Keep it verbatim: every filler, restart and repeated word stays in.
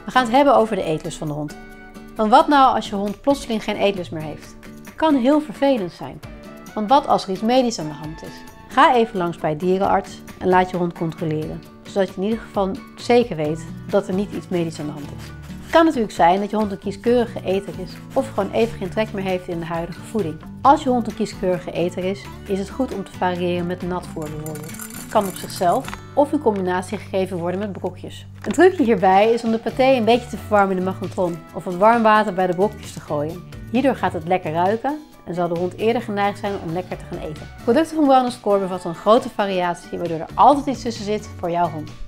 We gaan het hebben over de eetlust van de hond. Want wat nou als je hond plotseling geen eetlust meer heeft? Het kan heel vervelend zijn. Want wat als er iets medisch aan de hand is? Ga even langs bij de dierenarts en laat je hond controleren. Zodat je in ieder geval zeker weet dat er niet iets medisch aan de hand is. Het kan natuurlijk zijn dat je hond een kieskeurige eter is of gewoon even geen trek meer heeft in de huidige voeding. Als je hond een kieskeurige eter is, is het goed om te variëren met natvoer bijvoorbeeld. Het kan op zichzelf of in combinatie gegeven worden met brokjes. Een trucje hierbij is om de paté een beetje te verwarmen in de magnetron of wat warm water bij de brokjes te gooien. Hierdoor gaat het lekker ruiken en zal de hond eerder geneigd zijn om lekker te gaan eten. Producten van Wellness Core bevatten een grote variatie waardoor er altijd iets tussen zit voor jouw hond.